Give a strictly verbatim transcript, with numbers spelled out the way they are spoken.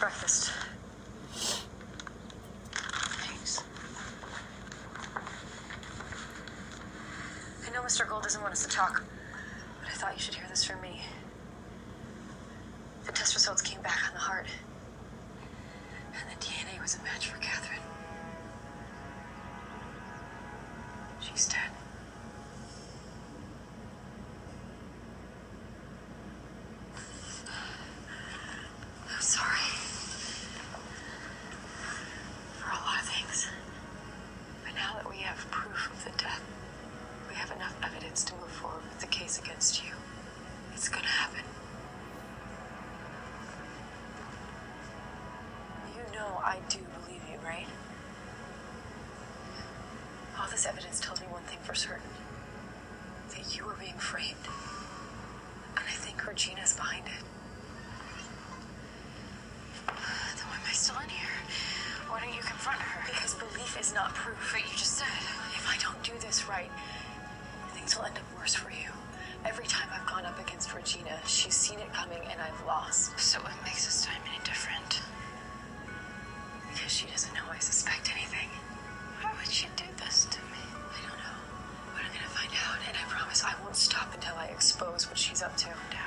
breakfast. Thanks. I know Mister Gold doesn't want us to talk, but I thought you should hear this from me. The test results came back on the heart, and the D N A was a match for Catherine. She's dead. I'm sorry for a lot of things, but now that we have proof of the death, we have enough evidence to move forward with the case against you. It's gonna happen. You know I do believe you, right? All this evidence tells me one thing for certain. That you are being framed. And I think Regina's behind it. Then why am I still in here? Why don't you confront her? Because belief is not proof. But you just said. If I don't do this right, things will end up worse for you. Every time I've gone up against Regina, she's seen it coming and I've lost. So what makes this time any different? Because she doesn't know I suspect anything. Why would she do this to me? I don't know. But I'm gonna find out, and I promise I won't stop until I expose what she's up to. Dad.